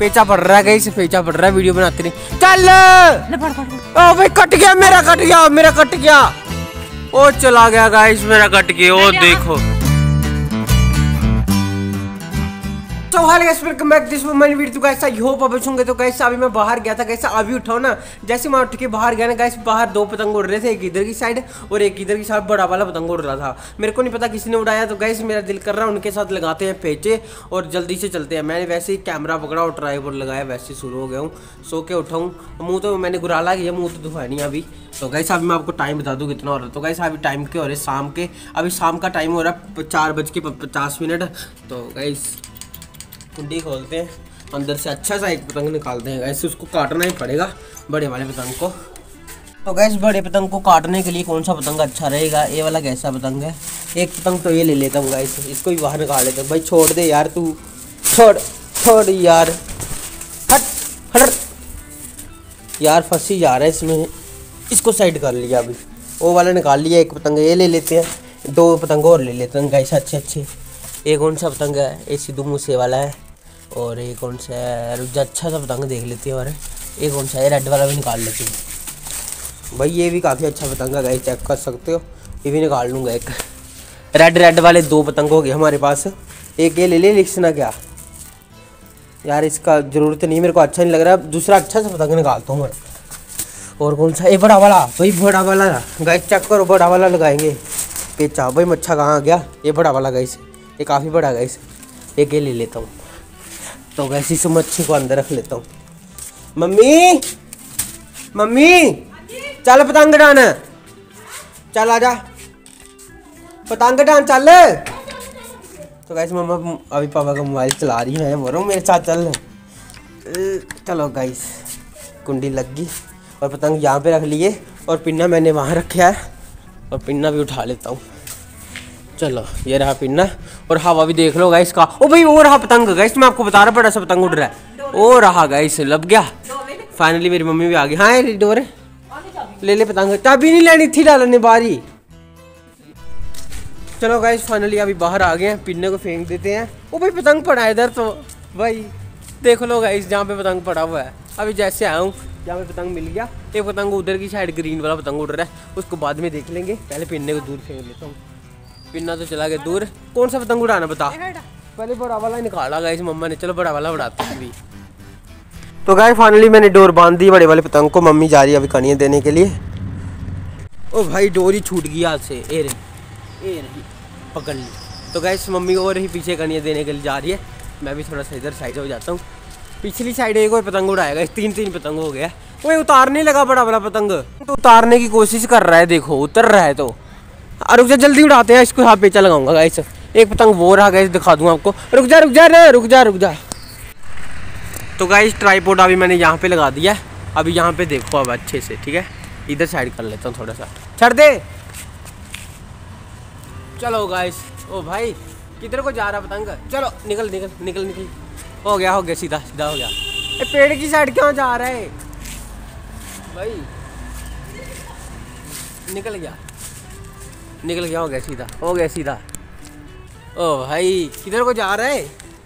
पेचा पड़ रहा है गाइस, पेचा पड़ रहा है, वीडियो बनाते नहीं। चल ओ भाई कट गया मेरा, कट गया। ओ चला गया गाइस मेरा, कट गया। ओ देखो तो हाल गाइस वेलकम बैक दिस मैंने वीडियो। तो गाइस आई होप आप होंगे। तो गाइस अभी मैं बाहर गया था गाइस, अभी उठाओ ना, जैसे मैं उठ के बाहर गया ना गाइस, बाहर दो पतंग उड़ रहे थे, एक इधर की साइड और एक इधर की साइड, बड़ा वाला पतंग उड़ रहा था। मेरे को नहीं पता किसने उड़ाया। तो गाइस मेरा दिल कर रहा है उनके साथ लगाते हैं पेचे और जल्दी से चलते हैं। मैंने वैसे ही कैमरा पकड़ा और ट्राइपॉड लगाया, वैसे शुरू हो गया हूँ। सो के उठाऊँ, मुँह तो मैंने गुराला किया, मुँह तो धुआ नहीं अभी। तो गाइस अभी मैं आपको टाइम बता दूँ कितना हो रहा है। तो गाइस अभी टाइम के हो रहे शाम के, अभी शाम का टाइम हो रहा है 4:50। तो गाइस कुंडी खोलते हैं, अंदर से अच्छा सा एक पतंग निकालते हैं गाइस, उसको काटना ही पड़ेगा बड़े वाले पतंग को। तो गाइस बड़े पतंग को काटने के लिए कौन सा पतंग अच्छा रहेगा? ये वाला कैसा पतंग है? एक पतंग तो ये ले लेता हूँ गाइस, इसको भी बाहर निकाल लेता हूँ। भाई छोड़ दे यार, तू छोड़ यार, हट यार, फंसी जा रहा है इसमें। इसको साइड कर लिया, अभी वो वाला निकाल लिया। एक पतंग ये ले लेते हैं, दो पतंग और ले लेते हैं गाइस अच्छे। एक कौन सा पतंग है? ये सिद्धू मूसे वाला है। और एक कौन सा है? रुक जा, अच्छा सा पतंग देख लेते हैं। और एक कौन सा है? रेड वाला भी निकाल लेते हैं भाई, ये भी काफ़ी अच्छा पतंग है गाइस, चेक कर सकते हो। ये भी निकाल लूँगा। एक रेड वाले दो पतंग हो गए हमारे पास। एक ये ले ले, लिखना क्या यार, इसका ज़रूरत नहीं, मेरे को अच्छा नहीं लग रहा। दूसरा अच्छा सा पतंग निकालता हूँ मैं। और कौन सा? ये बड़ा वाला भाई, बड़ा वाला गाइस, चेक करो, बड़ा वाला लगाएंगे पेचा। भाई मच्छा कहाँ आ गया? ये बड़ा वाला गाइस, ये काफ़ी बड़ा गाइस, एक ये ले लेता हूँ। तो वैसे इस मच्छी को अंदर रख लेता हूँ। मम्मी चल पतंग डान, चल आजा पतंग डान चल। तो गाइस मम्मा अभी पापा का मोबाइल चला रही है, मैं बोल रहा हूँ मेरे साथ चल। चलो गाइस कुंडी लग गई और पतंग यहाँ पे रख लिए और पिन्ना मैंने वहाँ रखा है और पिन्ना भी उठा लेता हूँ। चलो ये रहा पिन्ना और हवा भी देख लो गाइस का। ओ भाई वो रहा पतंग गाइस, मैं आपको बता रहा, बड़ा सा पतंग उड़ रहा है। ओ रहा गाइस, लब गया फाइनली। मेरी मम्मी भी आ गई। हाँ डोरे ले ले पतंग, चाबी नहीं लेनी थी डालने बारी। चलो गाइस फाइनली अभी बाहर आ गए हैं, पिन्ने को फेंक देते हैं। ओ भाई पतंग पड़ा है इधर, तो भाई देख लो गाइस जहाँ पे पतंग पड़ा हुआ है। अभी जैसे आया हूँ जहाँ पे पतंग मिल गया, एक पतंग उधर की साइड ग्रीन वाला पतंग उड़ रहा है, उसको बाद में देख लेंगे। पहले पिन्ने को दूर फेंक लेता हूँ। पिन्ना तो चला गया दूर। कौन सा पतंग उड़ाना बता? पहले बड़ा वाला निकाला गाइस मम्मा ने, चलो बड़ा वाला उड़ाते हैं अभी। तो गाइस फाइनली मैंने डोर बांध दी बड़े वाले पतंग को। मम्मी जा रही है अभी कनियाँ देने के लिए। ओ भाई डोर ही छूट गई हाथ से, ए रही पकड़ ली। तो गाइस मम्मी और ही पीछे कनियाँ देने के लिए जा रही है, मैं भी थोड़ा सा इधर साइड हो जाता हूँ। पिछली साइड एक और पतंग उड़ाएगा, तीन पतंग हो गया। वो उतारने लगा बड़ा वाला पतंग, तो उतारने की कोशिश कर रहा है, देखो उतर रहा है। तो रुक जा, जल्दी उड़ाते हैं इसको। हाँ पेचा लगाऊंगा गाइस। एक पतंग वो रहा गाइस, दिखा दूंगा आपको। रुक जा। तो गाइस ट्राइपॉड अभी मैंने यहाँ पे लगा दिया। अभी यहाँ पे देखो अब अच्छे से, ठीक है। इधर साइड कर लेता हूँ थोड़ा सा, छड़ दे। चलो गाइस। ओ भाई किधर को जा रहा पतंग? चलो निकल। हो गया सीधा हो गया। ये पेड़ की साइड क्यों जा रहा है भाई? निकल गया, हो गया सीधा। ओ भाई किधर को जा रहा है?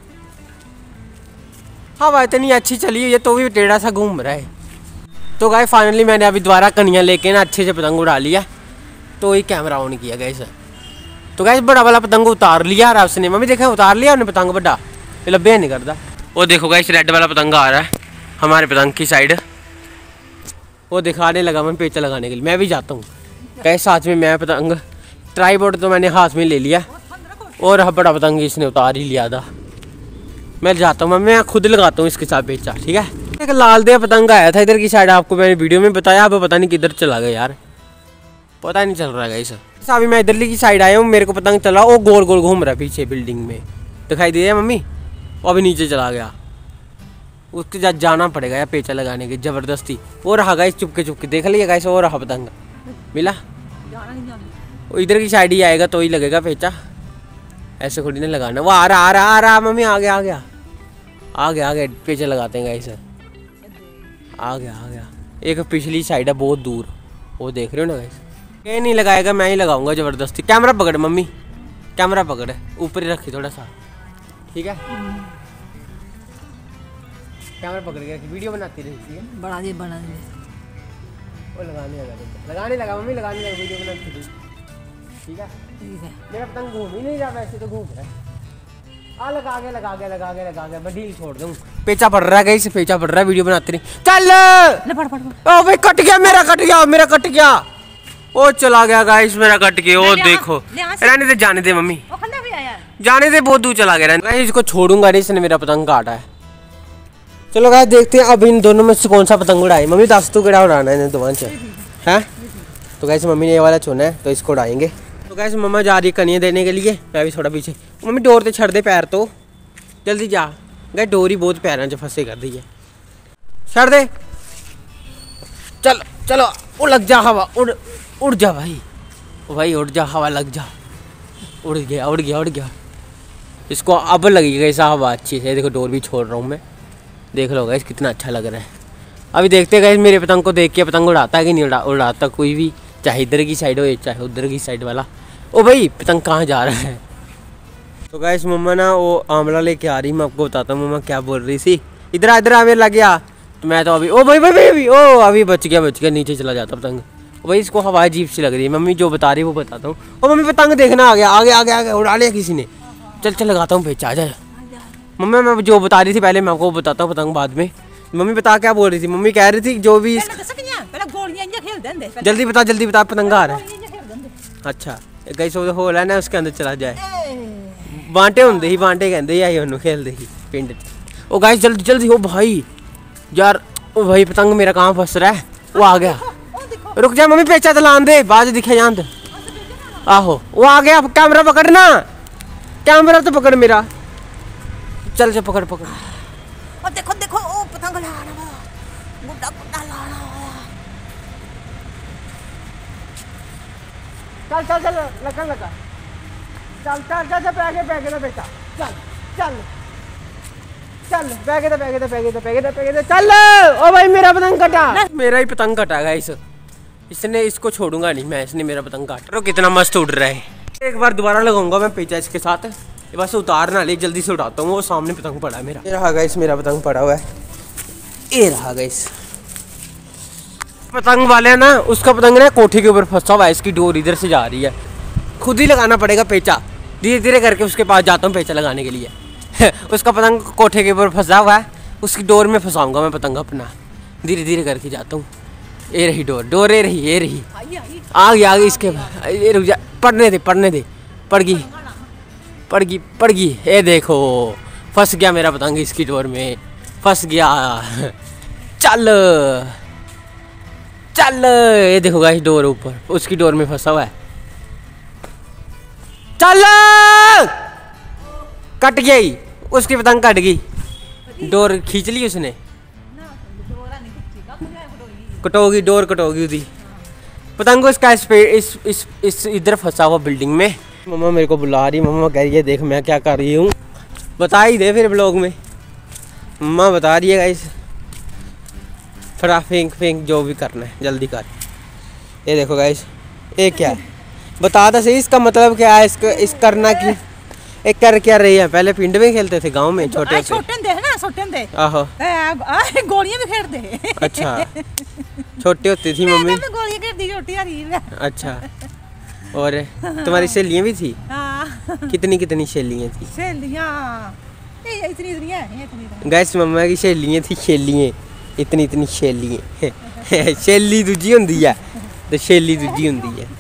हवा इतनी अच्छी चली हुई है तो भी टेढ़ा सा घूम रहा है। तो गाइस फाइनली मैंने अभी दोबारा कनियाँ लेके ना अच्छे से पतंग उड़ा लिया, तो ही कैमरा ऑन किया गाइस। तो गाइस बड़ा वाला पतंग उतार लिया और उसने, मम्मी देखा उतार लिया उन्हें पतंग बड़ा, ये लब्बे नहीं करता। वो देखो गाइस रेड वाला पतंग आ रहा है हमारे पतंग की साइड, वो दिखाने लगा मैं पेचा लगाने के लिए। मैं भी जाता हूँ गाइस साथ में। मैं पतंग ट्राइपॉड तो मैंने हाथ में ले लिया और बड़ा पतंग इसने उतार ही लिया था। मैं जाता हूँ, मैं खुद लगाता हूँ इसके साथ पेचा, ठीक है। एक लाल दे पतंग आया था इधर की साइड, आपको मैंने वीडियो में बताया, अब पता नहीं किधर चला गया यार, पता नहीं चल रहा है गाइस। अभी मैं इधरली की साइड आया हूँ, मेरे को पतंग चला, वो गोल घूम रहा है पीछे बिल्डिंग में, दिखाई दे रहा है मम्मी? वो अभी नीचे चला गया, उसके साथ जाना पड़ेगा यार पेचा लगाने की जबरदस्ती। वो रहा गाइस चुपके देख लिया गाइस, वो रहा पतंग मिला। वो इधर की साइड ही आएगा तो ही लगेगा पेचा, ऐसे थोड़ी ना लगाना। वो आ रहा मम्मी, आ गया पेचा लगाते हैं गाइस। आ गया। एक पिछली साइड है बहुत दूर, वो देख रहे हो ना गाइस। ये नहीं लगाएगा, मैं ही लगाऊंगा जबरदस्ती। कैमरा पकड़ मम्मी, कैमरा पकड़, ऊपर ही रखी थोड़ा सा, ठीक है। कैमरा पकड़ के रखी, वीडियो बनाती रहती है। बना दे वो लगाने लगा मम्मी, लगाने लगा, वीडियो बनाती थी। ठीक है मेरा पतंग घूम ही नहीं रहा, वैसे तो घूम रहा है। लगा के मैं ढील छोड़ दूँ। पेचा पड़ रहा है गाइस, पेचा पड़ रहा है, वीडियो बनाते रही। चल ओ भाई कट गया मेरा, कट गया। ओ चला गया गाइस मेरा, कट गया। ओ देखो रहने दे, जाने दे मम्मी, जाने दे, बहुत दूर चला गया। गाइस इसको छोड़ूंगा नहीं, इसने मेरा पतंग काटा है। चलो गाइस देखते हैं अब इन दोनों में से कौन सा पतंग उड़ाए। मम्मी दस तू केड़ा उड़ाना है दोनों से है। तो गाइस मम्मी ने ये वाला चुना है, तो इसको उड़ाएंगे। तो गाइस मम्मा जा रही है कनिया देने के लिए, मैं भी थोड़ा पीछे। मम्मी डोर से छड़ दे पैर, तो जल्दी जा। गाइस डोरी बहुत पैरों च फंसे कर दी है, छड़ दे। चल चलो वो लग जा हवा, उड़ जा भाई उड़ जा, हवा लग जा। उड़ गया। इसको अब लगेगा ऐसा हवा अच्छी से। देखो डोर भी छोड़ रहा हूँ मैं, देख लो गाइस कितना अच्छा लग रहा है। अभी देखते गाइस मेरे पतंग को देख के पतंग उड़ाता है कि नहीं उड़ाता कोई भी, चाहे इधर की साइड हो चाहे उधर की साइड वाला। ओ भाई पतंग कहाँ जा रहा है। तो गाइस मम्मा ना वो आंवला लेके आ रही, मैं आपको बताता हूँ मम्मा क्या बोल रही थी। इधर आवे लग गया, तो मैं तो अभी ओ भाई अभी बच गया, नीचे चला जाता पतंग। भाई इसको हवा अजीब सी लग रही है। मम्मी जो बता रही है वो बताता हूँ। ओ मम्मी पतंग देखना आ गया, आगे उड़ा लिया किसी ने। चल लगाता हूँ पेच, आ जाए। मम्मी मैं जो बता रही थी पहले, मैं आपको बताता हूँ पतंग बाद में। मम्मी बता क्या बोल रही थी। मम्मी कह रही थी जो भी जल्दी बता पतंग आ रहा है। अच्छा गाइस वो होल है ना, उसके अंदर चला जाए। बांटे होंगे ही, बांटे कहते ही उन्होंने खेलते ही पिंड। ओ गाइस जल्दी ओ भाई यार, ओ भाई पतंग मेरा कहाँ फंस रहा है। वो आ गया, रुक जा मम्मी, पेचा तो लान दे, बाद दिखे जान। आहो वो आ गया, कैमरा पकड़ना, कैमरा तो पकड़ मेरा। चल पकड़। और देखो ओ पतंग लाना गुड्डा लाना। चल लगा चल पैके दे बेटा, चल पैके दे चल। ओ भाई मेरा पतंग कटा, मेरा ही पतंग कटा गाइस। इसने इसको छोड़ूंगा नहीं मैं, इसने मेरा पतंग काट रहा। कितना मस्त उड़ रहा है। एक बार दोबारा लगाऊंगा मैं पेचा इसके साथ, बस उतार ना ले, जल्दी से उठाता हूँ। वो सामने पतंग पड़ा है मेरा, ये रहा गाइस मेरा पतंग पड़ा हुआ है, ये रहा गाइस। पतंग वाले ना उसका पतंग ना कोठे के ऊपर फंसा हुआ है, इसकी डोर इधर से जा रही है। खुद ही लगाना पड़ेगा पेचा, धीरे करके उसके पास जाता हूँ पेचा लगाने के लिए। उसका पतंग कोठे के ऊपर फंसा हुआ है, उसकी डोर में फंसाऊंगा मैं पतंग अपना, धीरे करके जाता हूँ। ये रही डोर, ये रही आ गई इसके। ये रुक जा, पढ़ने दे, पड़ गई। ये देखो फंस गया मेरा पतंग, इसकी डोर में फंस गया। चल ये देखो गाइस डोर ऊपर, उसकी डोर में फंसा हुआ है। चल कट गई, उसकी पतंग कट गई, डोर खींच ली उसने। डोर कटोगी उदी पतंग को। इसका इस इधर फंसा हुआ बिल्डिंग में। मम्मा मेरे को बुला रही, मम्मा कह रही है देख मैं क्या कर रही हूँ, बता ही दे फिर ब्लॉग में। मम्मा बता रही है गाइस, फटा फेंक जो भी करना है जल्दी कर। ये देखो गाइस, ये क्या है बता दो सही, इसका मतलब क्या है, इस करना की एक कर क्या रही है। पहले पिंड में खेलते थे गांव में, छोटे आहो गोलियां भी खेलते। अच्छा छोटे होती थी मम्मी, गोलियां खेलती छोटी हरी। अच्छा और तुम्हारी सहेलियां भी थी? कितनी सहेलियां थी? गैस मम्मा की सहेलियां थी, इतनी सहेलियां। सहेली दूजी होंदी है तो सहेली दूजी होंदी है।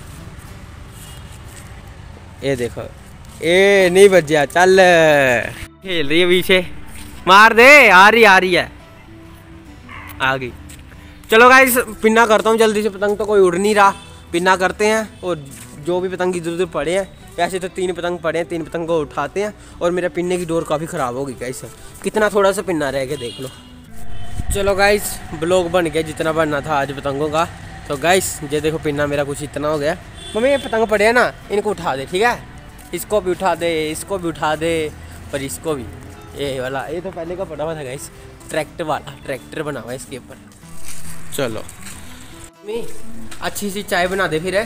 ये देखो ए नहीं बजा, चल खेल रही है पीछे, मार दे, आ रही है, आ गई। चलो गाइस पिन्ना करता हूँ जल्दी से, पतंग तो कोई उड़ नहीं रहा, पिन्ना करते हैं। और जो भी पतंग इधर उधर पड़े हैं, वैसे तो 3 पतंग पड़े हैं, 3 पतंग को उठाते हैं। और मेरा पिन्ने की डोर काफ़ी ख़राब होगी गाइस, कितना थोड़ा सा पिन्ना रह गया देख लो। चलो गाइस ब्लॉग बन गया जितना बनना था आज पतंगों का। तो गाइस ये देखो पिन्ना मेरा कुछ इतना हो गया। मम्मी ये पतंग पड़े हैं ना, इनको उठा दे, ठीक है? इसको भी उठा दे, इसको भी उठा दे, और इसको भी। ये वाला ये तो पहले का पड़ा हुआ था गाइस, ट्रैक्टर वाला, ट्रैक्टर बना हुआ है इसके ऊपर। चलो मम्मी अच्छी सी चाय बना दे फिर है।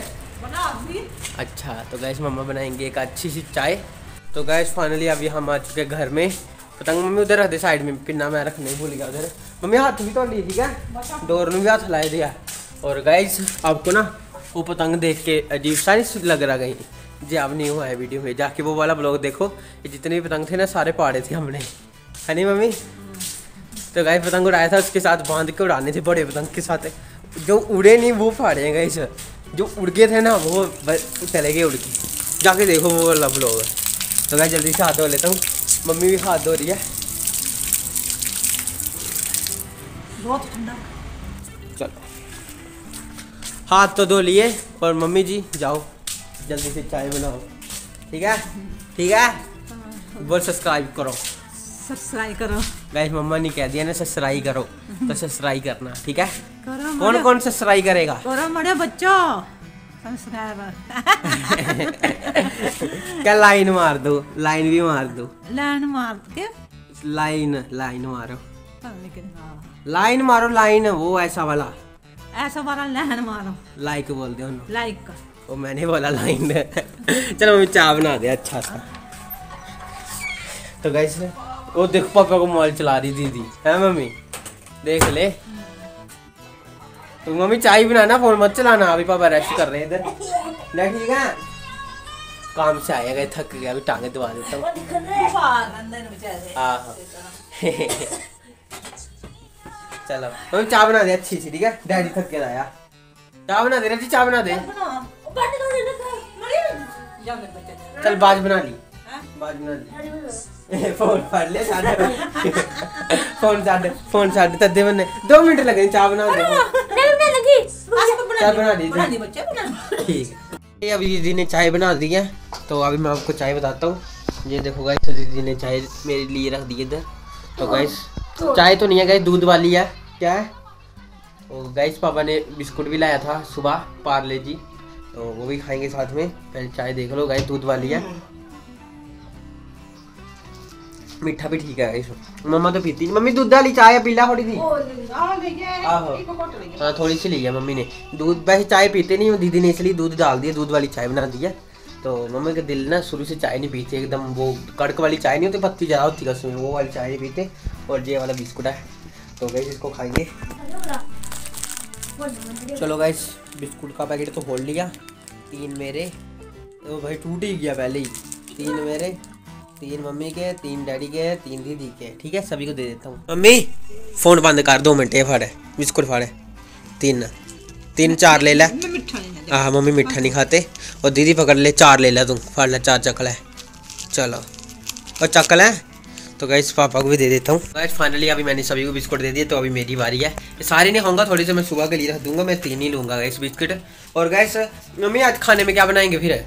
अच्छा तो गाइस मम्मा बनाएंगे एक अच्छी सी चाय। तो गाइस फाइनली अभी हम आ चुके घर में, पतंग मम्मी उधर रख दे साइड में, पिन्ना मैं रखने भूल गया उधर। मम्मी हाथ भी तो ली ठीक है, डोर में भी हाथ लाए दिया। और गाइस आपको ना वो पतंग देख के अजीब सा नहीं लग रहा कहीं, जी अब नहीं हुआ है वीडियो में, जाके वो वाला ब्लॉग देखो। ये जितने भी पतंग थे ना सारे पाड़े थे हमने, है नहीं मम्मी? तो गाइस पतंग उड़ाया था, उसके साथ बांध के उड़ाने थे बड़े पतंग के साथ, जो उड़े नहीं वो फाड़े हैं गाइस, जो उड़ गए थे ना वो चले गए उड़ के, जाके देखो वो वाला ब्लॉग है। तो गाइस जल्दी से हाथ धो लेता हूँ, मम्मी भी हाथ धो रही है। बहुत ठंडा। चलो हाथ तो धो लिए, और मम्मी जी जाओ जल्दी से चाय बनाओ, ठीक है? ठीक है, बोल सब्सक्राइब करो, सब्सक्राइब करो। गाइस मम्मा ने कह दिया ना सब्सक्राइब करो, तो सब्सक्राइब करना, ठीक है? करो कौन कौन सब्सक्राइब करेगा? करो बड़े बच्चों सब्सक्राइब। क्या लाइन मार दो, लाइन भी मार दो, लाइन मार के लाइन लाइन मारो, लाइन मारो, लाइन वो ऐसा वाला, ऐसा वाला लाइन मारो, लाइक बोल दे उन्होंने, लाइक। वो मैंने बोला लाइन। चलो मम्मी चाय बना दे अच्छा सा। तो गाइस वो देखो पापा को मोबाइल चला रही दीदी, है मम्मी? देख ले। तो मम्मी चाय बनाना, फोन मत चलाना, अभी पापा रेस्ट कर रहे हैं इधर। ना ठीक है, काम से आया गए, थक गया, अभी टांगे दबा देता हूँ। हाँ चलो मम्मी चाय बना दे अच्छी सी, ठीक है? डैडी थक के आया, चाय बना दे रही, चाय बना दे। चल बाज बना ली, बाज बना ली। फोन फाड़ ले साढ़े, फोन साढ़े तद्दे बनने 2 मिनट लगे, चाय बना दे। चाय बना दी ठीक है। अभी दीदी ने चाय बना दी है, तो अभी मैं आपको चाय बताता हूँ। ये देखो गाइस, तो दीदी ने चाय मेरे लिए रख दी इधर। तो गाइस चाय तो नहीं है गाइस, दूध वाली है। क्या है? और गाइस पापा ने बिस्कुट भी लाया था सुबह, पार्ले जी, तो वो भी खाएंगे साथ में। पहले चाय देख लो गाइस, दूध वाली है, मीठा भी ठीक है गाइस। मम्मा तो पीती नहीं, मम्मी दूध वाली चाय पीला थोड़ी सी। हाँ थोड़ी सी ली है मम्मी ने, दूध वैसे चाय पीते नहीं, दीदी ने इसलिए दूध डाल दिया, दूध वाली चाय बना दी है। तो मम्मी का दिल ना शुरू से चाय नहीं पीते, एकदम वो कड़क वाली चाय नहीं होती, पत्ती ज़्यादा होती है उसमें, वो वाली चाय नहीं पीते। और ये वाला बिस्कुट है, तो गाइस इसको खाएंगे। चलो गाइस बिस्कुट का पैकेट तो खोल लिया, 3 मेरे, तो भाई टूट ही गया पहले ही। 3 मेरे, 3 मम्मी के, 3 डैडी के, 3 दीदी के, ठीक है? सभी को दे देता हूँ। मम्मी फोन बंद कर, 2 मिनट, ये फाड़े बिस्कुट फाड़े, 3 4 ले ला। हाँ मम्मी मीठा नहीं खाते। और दीदी पकड़ ले, 4 ले ला, तुम फाड़ ले, 4 चकल है। चलो और चकल है, तो गाइस पापा को भी दे देता हूँ। गाइस फाइनली अभी मैंने सभी को बिस्कुट दे दिए, तो अभी मेरी बारी है। ये सारे नहीं खाऊंगा, थोड़ी से मैं सुबह के लिए रख दूंगा, मैं 3 ही लूँगा गाइस बिस्किट। और गाइस मम्मी आज खाने में क्या बनाएंगे फिर?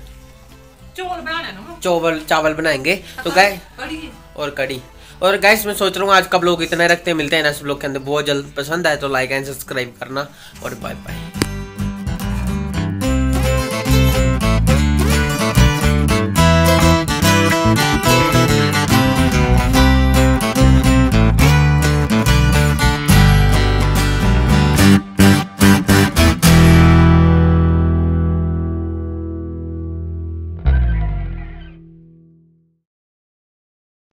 चावल बनाएंगे, तो गाइस और कड़ी। और गाइस मैं सोच रहा हूँ आज का ब्लॉग इतना रखते हैं, मिलते हैं नेक्स्ट ब्लॉग के अंदर। बहुत जल्द, पसंद आए तो लाइक एंड सब्सक्राइब करना, और बाय बाय।